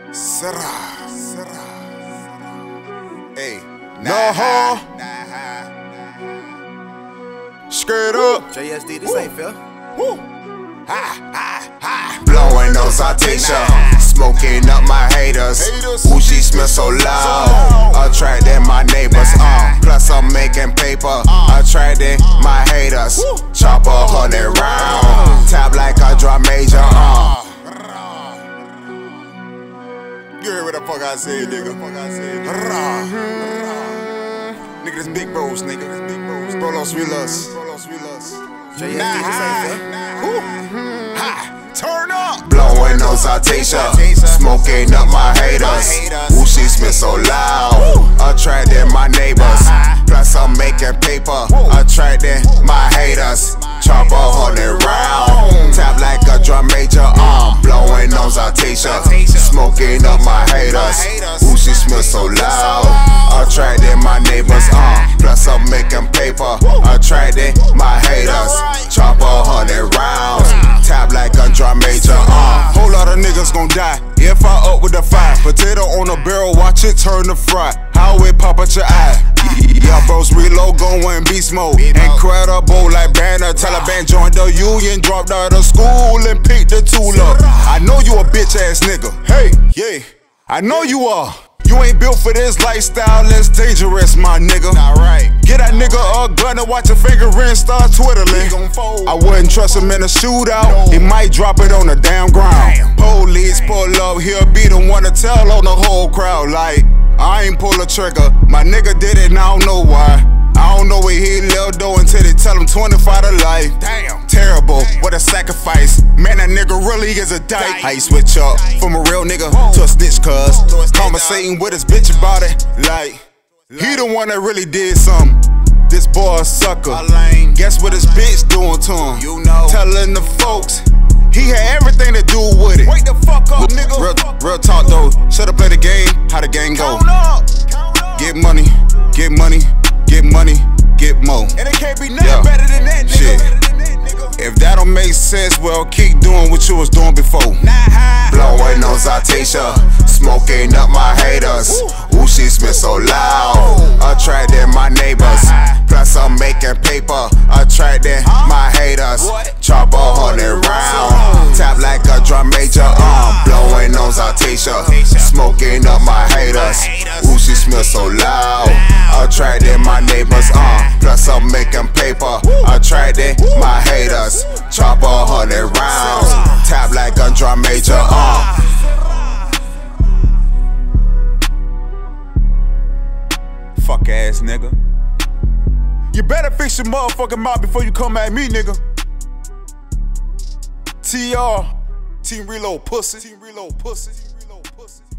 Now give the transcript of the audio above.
Hey, nah, straight up. JSD, this ain't fair. Blowing on Zatasha, smoking up my haters. Ooh, she smells so loud, attracting my neighbors. Plus I'm making paper, attracting my haters. Chop 100 round, tap like a drum major. You heard what the fuck I said, nigga? Nigga, this big bros, nigga. Rolos, Relos. JSD, this ain't fair. Turn up! Blowing on Zatasha, smoking up my haters. Ooh, she smells so loud, attracting my neighbors. Plus I'm making paper, attracting my haters. Chop 100 round, tap like a drum major. Blowing on Zatasha, smoking up my haters. Ooh, she smells so loud, attracting my neighbors. Plus I'm making paper, attracting my haters. Chop 100 rounds, tap like a drum major. Whole lot of niggas gon' die if I up with the fire. Potato on a barrel, watch it turn to fry. How it pop at your eye. Yeah, bros, Relo going beast mode. Incredible like Banner. Taliban joined the union, dropped out of school and picked the tool up. I know you a bitch ass nigga. Hey, yeah, I know you are. You ain't built for this lifestyle, it's dangerous, my nigga. Get that nigga a gun and watch your finger and start twiddling. I wouldn't trust him in a shootout, he might drop it on the damn ground. Police pull up, he'll be the one to tell on the whole crowd. Like, I ain't pull a trigger, my nigga did it and I don't know why. I don't know where he lived though until they tell him 25 to life. Damn, terrible, what a sacrifice. Man, that nigga really is a dyke. How you switch up from a real nigga to a snitch, cuz conversating with his bitch about it. Like, he the one that really did something. This boy a sucker. Guess what his bitch doing to him? You know, telling the folks he had everything to do with it. Wake the fuck up, nigga. Real talk though, should've played the game, how the game go. Get money, get money, get money, get more. And it can't be nothing better than that, nigga. Shit. If that don't make sense, well, keep doing what you was doing before. Blowing on Zatasha, smoking up my haters. Ooh, she smells so loud, attracting my neighbors. Plus I'm making paper, attracting my haters. Chop 100 round, tap like a drum major. Blowing on Zatasha, smoking up my haters. Ooh, she smells so loud, attracting my neighbors. Plus I'm making paper, attracting my haters. Chop 100 rounds, tap like a drum major. Fuck ass nigga. You better fix your motherfucking mouth before you come at me, nigga. TR, Team Relo pussy.